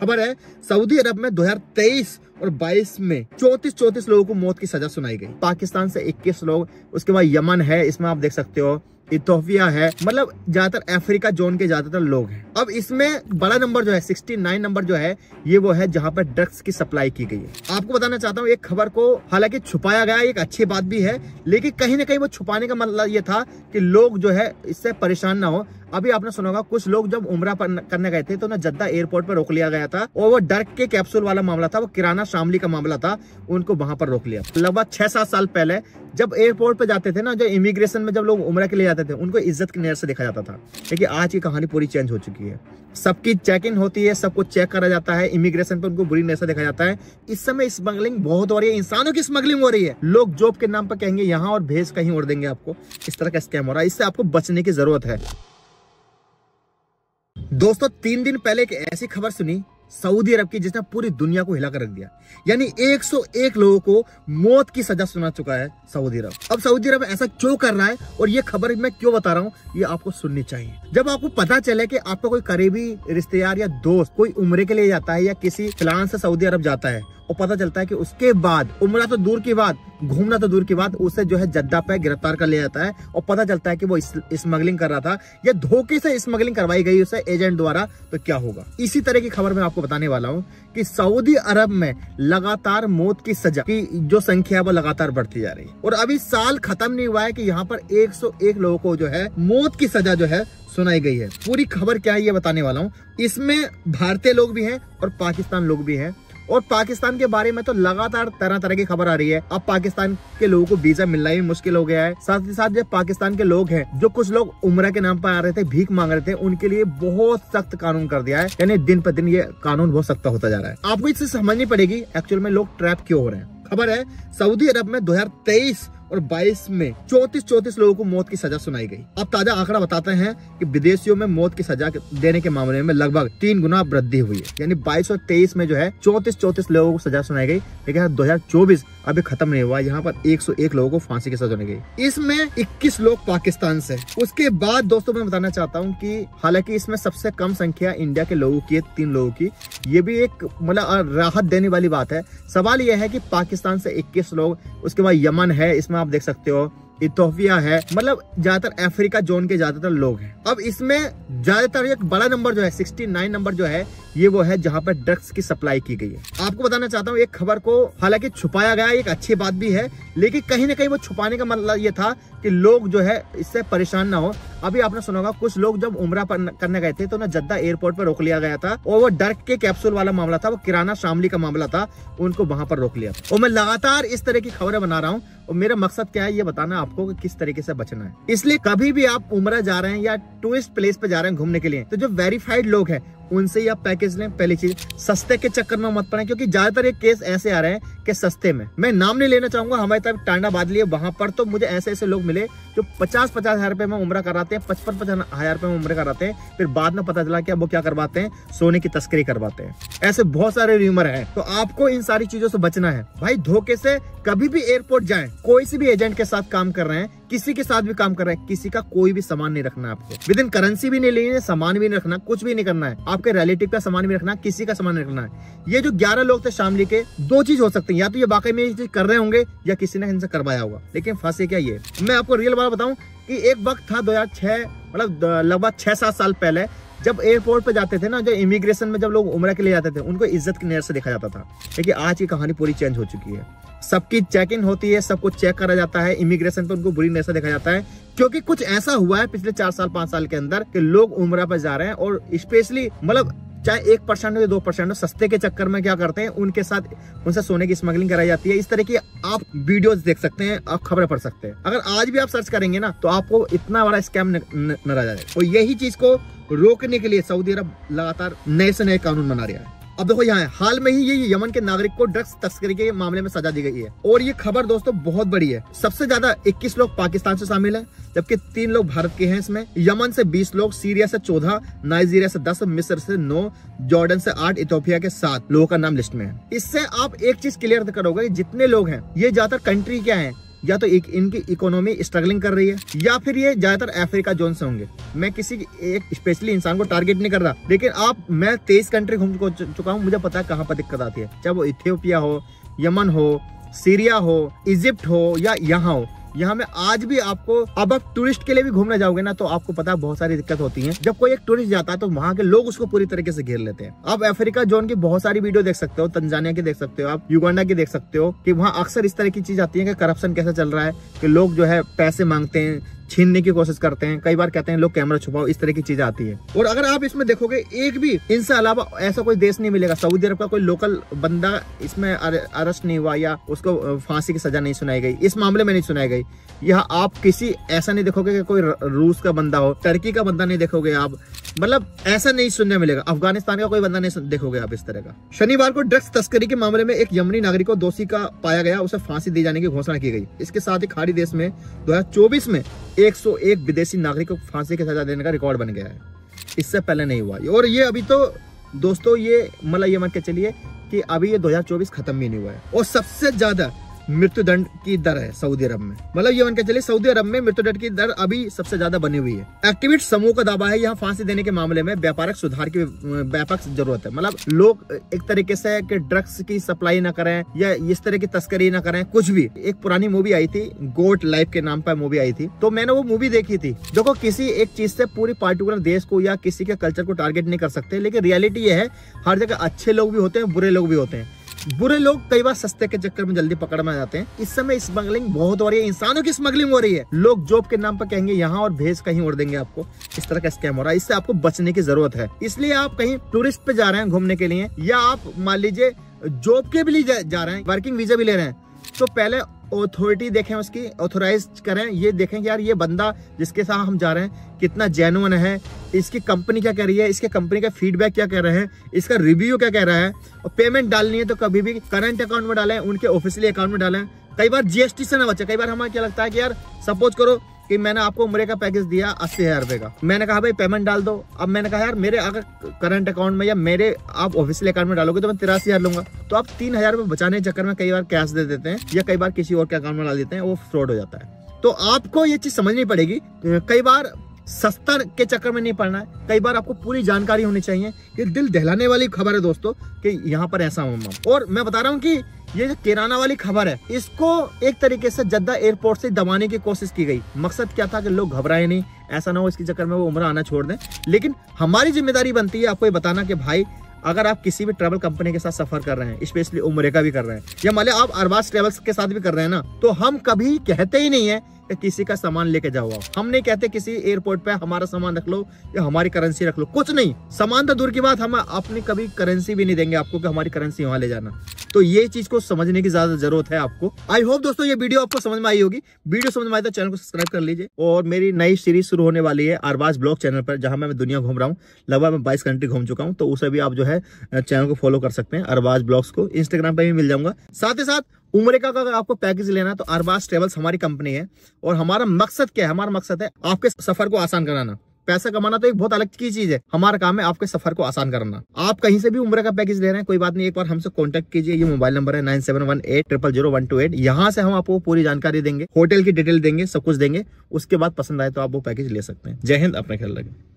खबर है सऊदी अरब में 2023 और 22 में 34 लोगों को मौत की सजा सुनाई गई। पाकिस्तान से 21 लोग, उसके बाद यमन है, इसमें आप देख सकते हो इथियोपिया है, मतलब ज्यादातर अफ्रीका जोन के ज्यादातर लोग हैं। अब इसमें बड़ा नंबर जो है 69 नंबर जो है ये वो है जहां पर ड्रग्स की सप्लाई की गई है। आपको बताना चाहता हूँ एक खबर को हालांकि छुपाया गया, एक अच्छी बात भी है, लेकिन कहीं ना कहीं वो छुपाने का मतलब ये था कि लोग जो है इससे परेशान ना हो। अभी आपने सुना होगा कुछ लोग जब उम्रा करने गए थे तो ना जद्दा एयरपोर्ट पर रोक लिया गया था और वो डर के कैप्सूल वाला मामला था, वो किराना शामली का मामला था, उनको वहां पर रोक लिया। लगभग 6-7 साल पहले जब एयरपोर्ट पे जाते थे ना, जो इमिग्रेशन में जब लोग उम्रा के लिए जाते थे उनको इज्जत की नजर से देखा जाता था, लेकिन आज की कहानी पूरी चेंज हो चुकी है। सबकी चेकिंग होती है, सबको चेक करा जाता है, इमिग्रेशन पे उनको बुरी नजर से देखा जाता है। इस समय स्मगलिंग बहुत हो रही है, इंसानों की स्मगलिंग हो रही है। लोग जॉब के नाम पर कहेंगे यहाँ और भेज कहीं और देंगे आपको, इस तरह का स्कैम हो रहा है। इससे आपको बचने की जरूरत है। दोस्तों 3 दिन पहले एक ऐसी खबर सुनी सऊदी अरब की जिसने पूरी दुनिया को हिलाकर रख दिया, यानी 101 लोगों को मौत की सजा सुना चुका है सऊदी अरब। अब सऊदी अरब ऐसा क्यों कर रहा है और ये खबर मैं क्यों बता रहा हूँ, ये आपको सुननी चाहिए। जब आपको पता चले कि आपका कोई करीबी रिश्तेदार या दोस्त कोई उम्रे के लिए जाता है या किसी प्लान से सऊदी अरब जाता है और पता चलता है कि उसके बाद उम्रा तो दूर की बात, घूमना तो दूर की बात, उसे जो है जद्दा पे गिरफ्तार कर लिया जाता है और पता चलता है कि वो स्मगलिंग कर रहा था या धोखे से स्मगलिंग करवाई गई उसे एजेंट द्वारा, तो क्या होगा। इसी तरह की खबर मैं आपको बताने वाला हूँ कि सऊदी अरब में लगातार मौत की सजा की जो संख्या है वो लगातार बढ़ती जा रही है और अभी साल खत्म नहीं हुआ है कि यहाँ पर 101 लोगों को जो है मौत की सजा जो है सुनाई गई है। पूरी खबर क्या है ये बताने वाला हूँ। इसमें भारतीय लोग भी हैं और पाकिस्तान लोग भी हैं, और पाकिस्तान के बारे में तो लगातार तरह तरह की खबर आ रही है। अब पाकिस्तान के लोगों को वीजा मिलना भी मुश्किल हो गया है। साथ ही साथ जो पाकिस्तान के लोग हैं, जो कुछ लोग उम्रा के नाम पर आ रहे थे, भीख मांग रहे थे, उनके लिए बहुत सख्त कानून कर दिया है, यानी दिन पर दिन ये कानून बहुत सख्त होता जा रहा है। आपको इससे समझनी पड़ेगी एक्चुअल में लोग ट्रैप क्यों हो रहे हैं। खबर है सऊदी अरब में 2023 और 22 में 34 लोगों को मौत की सजा सुनाई गई। अब ताजा आंकड़ा बताते हैं कि विदेशियों में मौत की सजा देने के मामले में लगभग 3 गुना वृद्धि हुई है, यानी 22 और 23 में जो है 34 लोगों को सजा सुनाई गई, लेकिन 2024 अभी खत्म नहीं हुआ, यहाँ पर 101 लोगों को फांसी की सजा सुनाई गई। इसमें 21 लोग पाकिस्तान से। उसके बाद दोस्तों मैं बताना चाहता हूँ कि हालांकि इसमें सबसे कम संख्या इंडिया के लोगों की है, 3 लोगों की। ये भी एक मतलब राहत देने वाली बात है। सवाल यह है कि पाकिस्तान से 21 लोग, उसके बाद यमन है, इसमें आप देख सकते हो इथियोपिया है, मतलब ज्यादातर अफ्रीका जोन के ज्यादातर लोग हैं। अब इसमें ज्यादातर एक बड़ा नंबर जो है 69 नंबर जो है ये वो है जहां पर ड्रग्स की सप्लाई की गई है। आपको बताना चाहता हूँ एक खबर को हालांकि छुपाया गया, एक अच्छी बात भी है, लेकिन कहीं ना कहीं वो छुपाने का मतलब ये था कि लोग जो है इससे परेशान ना हो। अभी आपने सुना होगा कुछ लोग जब उम्रा करने गए थे तो ना जद्दा एयरपोर्ट पर रोक लिया गया था और वो डर के कैप्सूल वाला मामला था, वो किराना शामली का मामला था, उनको वहां पर रोक लिया। और मैं लगातार इस तरह की खबरें बना रहा हूँ और मेरा मकसद क्या है ये बताना आपको कि किस तरीके से बचना है। इसलिए कभी भी आप उम्रा जा रहे हैं या टूरिस्ट प्लेस पे जा रहे हैं घूमने के लिए, तो जो वेरीफाइड लोग हैं उनसे ही आप पैकेज लें। पहली चीज, सस्ते के चक्कर में मत पड़े, क्योंकि ज्यादातर ये केस ऐसे आ रहे हैं कि सस्ते में, मैं नाम नहीं लेना चाहूंगा, हमारे तरफ टांडा बादली है, वहां पर तो मुझे ऐसे लोग मिले जो 50-50 हजार रुपए में उम्रा कराते हैं, 55-55 हजार रुपए में उम्रा कराते हैं, फिर बाद में पता चला कि वो क्या करवाते हैं, सोने की तस्करी करवाते हैं। ऐसे बहुत सारे र्यूमर है, तो आपको इन सारी चीजों से बचना है भाई। धोखे से कभी भी एयरपोर्ट जाएं, कोई सी भी एजेंट के साथ काम कर रहे हैं, किसी के साथ भी काम कर रहे हैं, किसी का कोई भी सामान नहीं रखना आपको। विद इन करेंसी भी नहीं लेनी है, सामान भी नहीं रखना, कुछ भी नहीं करना है। आपके रिलेटिव का सामान भी रखना, किसी का सामान नहीं रखना है। ये जो 11 लोग थे शामली के, 2 चीज हो सकती है, या तो ये वाकई में ये चीज कर रहे होंगे या किसी ने इनसे करवाया होगा, लेकिन फंसे क्या ये। मैं आपको रियल बात बताऊं कि एक वक्त था 2006, मतलब लगभग 6-7 साल पहले, जब एयरपोर्ट पे जाते थे ना, जो इमिग्रेशन में जब लोग उम्रा के लिए जाते थे उनको इज्जत की नजर से देखा जाता था, लेकिन आज की कहानी पूरी चेंज हो चुकी है। सबकी चेकिंग होती है, सबको चेक करा जाता है, इमिग्रेशन पे उनको बुरी नजर से देखा जाता है, क्योंकि कुछ ऐसा हुआ है पिछले 4 साल 5 साल के अंदर कि लोग उम्रा पर जा रहे हैं और स्पेशली मतलब चाहे 1% हो या 2% हो, सस्ते के चक्कर में क्या करते हैं, उनके साथ उनसे सोने की स्मगलिंग कराई जाती है। इस तरह की आप वीडियोस देख सकते हैं, आप खबरें पढ़ सकते हैं। अगर आज भी आप सर्च करेंगे ना तो आपको इतना बड़ा स्कैम नजर आ जाएगा। और यही चीज को रोकने के लिए सऊदी अरब लगातार नए से नए कानून बना रहा है। अब देखो यहाँ हाल में ही ये यमन के नागरिक को ड्रग्स तस्करी के मामले में सजा दी गई है और ये खबर दोस्तों बहुत बड़ी है। सबसे ज्यादा 21 लोग पाकिस्तान से शामिल हैं, जबकि 3 लोग भारत के हैं। इसमें यमन से 20 लोग, सीरिया से 14, नाइजीरिया से 10, मिस्र से 9, जॉर्डन से 8, इथियोपिया के 7 लोगों का नाम लिस्ट में है। इससे आप एक चीज क्लियर करोगे, जितने लोग हैं ये ज्यादातर कंट्री क्या है, या तो इनकी इकोनॉमी स्ट्रगलिंग कर रही है, या फिर ये ज्यादातर अफ्रीका जोन से होंगे। मैं किसी एक स्पेशली इंसान को टारगेट नहीं कर रहा, लेकिन मैं 23 कंट्री घूम चुका हूँ, मुझे पता है कहाँ पर दिक्कत आती है, चाहे वो इथियोपिया हो, यमन हो, सीरिया हो, इजिप्ट हो या यहाँ हो। यहाँ में आज भी आपको, अब आप टूरिस्ट के लिए भी घूमने जाओगे ना, तो आपको पता है बहुत सारी दिक्कत होती है। जब कोई एक टूरिस्ट जाता है तो वहाँ के लोग उसको पूरी तरीके से घेर लेते हैं। आप अफ्रीका जोन की बहुत सारी वीडियो देख सकते हो, तंजानिया की देख सकते हो, आप युगांडा की देख सकते हो, कि वहाँ अक्सर इस तरह की चीज आती है कि करप्शन कैसे चल रहा है, कि लोग जो है पैसे मांगते हैं, छीनने की कोशिश करते हैं, कई बार कहते हैं लोग कैमरा छुपाओ, इस तरह की चीजें आती है। और अगर आप इसमें देखोगे, एक भी इनसे अलावा ऐसा कोई देश नहीं मिलेगा, सऊदी अरब का कोई लोकल बंदा इसमें अरेस्ट नहीं हुआ या उसको फांसी की सजा नहीं सुनाई गई, इस मामले में नहीं सुनाई गई। यहाँ आप किसी ऐसा नहीं देखोगे कि कोई रूस का बंदा हो, टर्की का बंदा नहीं देखोगे आप, मतलब ऐसा नहीं सुनने मिलेगा। अफगानिस्तान का कोई बंदा नहीं देखोगे आप इस तरह का। शनिवार को ड्रग्स तस्करी के मामले में एक यमनी नागरिक को दोषी का पाया गया, उसे फांसी दी जाने की घोषणा की गई। इसके साथ ही खाड़ी देश में 2024 में 101 विदेशी नागरिक को फांसी की सजा देने का रिकॉर्ड बन गया है। इससे पहले नहीं हुआ। और ये अभी तो दोस्तों ये मतलब ये मान के चलिए कि अभी ये 2024 खत्म भी नहीं हुआ है। और सबसे ज्यादा मृत्युदंड की दर है सऊदी अरब में, मतलब ये मान के चलिए सऊदी अरब में मृत्युदंड की दर अभी सबसे ज्यादा बनी हुई है। एक्टिविस्ट समूह का दावा है यहाँ फांसी देने के मामले में व्यापारिक सुधार की व्यापक जरूरत है। मतलब लोग एक तरीके से कि ड्रग्स की सप्लाई ना करें या इस तरह की तस्करी ना करें, कुछ भी। एक पुरानी मूवी आई थी, गोट लाइफ के नाम पर मूवी आई थी, तो मैंने वो मूवी देखी थी। देखो किसी एक चीज से पूरी पार्टिकुलर देश को या किसी के कल्चर को टारगेट नहीं कर सकते, लेकिन रियलिटी ये है हर जगह अच्छे लोग भी होते हैं, बुरे लोग भी होते हैं। बुरे लोग कई बार सस्ते के चक्कर में जल्दी पकड़ में आ जाते हैं। इस समय स्मगलिंग बहुत हो रही है, इंसानों की स्मगलिंग हो रही है। लोग जॉब के नाम पर कहेंगे यहाँ और भेज कहीं और देंगे आपको, इस तरह का स्कैम हो रहा है। इससे आपको बचने की जरूरत है। इसलिए आप कहीं टूरिस्ट पे जा रहे हैं घूमने के लिए, या आप मान लीजिए जॉब के भी लिए जा रहे हैं, वर्किंग वीजा भी ले रहे हैं, तो पहले ऑथोरिटी देखें, उसकी ऑथोराइज करें, ये देखें कि यार ये बंदा जिसके साथ हम जा रहे हैं कितना जेन्युइन है, इसकी कंपनी क्या कह रही है, इसके कंपनी का फीडबैक क्या कह रहे हैं, इसका रिव्यू क्या कह रहा है। और पेमेंट डालनी है तो कभी भी करंट अकाउंट में डालें, उनके ऑफिशियली अकाउंट में डालें। कई बार जीएसटी से ना बचे। कई बार हमें क्या लगता है कि यार सपोज करो कि मैंने आपको उम्र का पैकेज दिया 80,000 रुपए का, मैंने कहा भाई पेमेंट डाल दो। अब मैंने कहा यार मेरे अगर करंट अकाउंट में या मेरे आप ऑफिशियल अकाउंट में डालोगे तो मैं 83,000 लूंगा, तो आप 3,000 रुपए बचाने के चक्कर में कई बार कैश दे देते हैं या कई बार किसी और के अकाउंट में डाल देते हैं, वो फ्रॉड हो जाता है। तो आपको ये चीज समझनी पड़ेगी। कई बार सस्ता के चक्कर में नहीं पड़ना है, कई बार आपको पूरी जानकारी होनी चाहिए। ये दिल दहलाने वाली खबर है दोस्तों कि यहाँ पर ऐसा हुआ। और मैं बता रहा हूँ कि ये जो किराना वाली खबर है, इसको एक तरीके से जद्दा एयरपोर्ट से दबाने की कोशिश की गई। मकसद क्या था कि लोग घबराए नहीं, ऐसा ना हो इसके चक्कर में वो उम्र आना छोड़ दें। लेकिन हमारी जिम्मेदारी बनती है आपको ये बताना कि भाई अगर आप किसी भी ट्रैवल कंपनी के साथ सफर कर रहे हैं, स्पेशली उम्र का भी कर रहे हैं, या मान लिया आप अरबाज ट्रेवल्स के साथ भी कर रहे हैं ना, तो हम कभी कहते ही नहीं है कि किसी का सामान लेके जाओ। हम नहीं कहते किसी एयरपोर्ट पे हमारा सामान रख लो या हमारी करेंसी रख लो, कुछ नहीं। सामान तो दूर की बात, हम अपनी कभी करेंसी भी नहीं देंगे आपको कि हमारी करेंसी वहां ले जाना। तो ये चीज को समझने की ज्यादा जरूरत है आपको। आई होप दोस्तों ये वीडियो आपको समझ में आई होगी। वीडियो समझ में आई तो चैनल को सब्सक्राइब कर लीजिए। और मेरी नई सीरीज शुरू होने वाली है अरबाज ब्लॉग चैनल पर, जहां मैं दुनिया घूम रहा हूँ। लगभग मैं 22 कंट्री घूम चुका हूँ, तो उसे भी आप जो है चैनल को फॉलो कर सकते हैं। अरबाज ब्लॉग्स को इंस्टाग्राम पे भी मिल जाऊंगा। साथ ही साथ उम्र का अगर आपको पैकेज लेना है तो अरबाज ट्रेवल्स हमारी कंपनी है। और हमारा मकसद क्या है? हमारा मकसद है आपके सफर को आसान कराना। पैसा कमाना तो एक बहुत अलग की चीज है, हमारा काम है आपके सफर को आसान करना। आप कहीं से भी उम्र का पैकेज ले रहे हैं, कोई बात नहीं, एक बार हमसे कांटेक्ट कीजिए। ये मोबाइल नंबर है 9718000128। यहाँ से हम आपको पूरी जानकारी देंगे, होटल की डिटेल देंगे, सब कुछ देंगे। उसके बाद पसंद आए तो आप वो पैकेज ले सकते हैं। जय हिंद, अपना ख्याल रखें।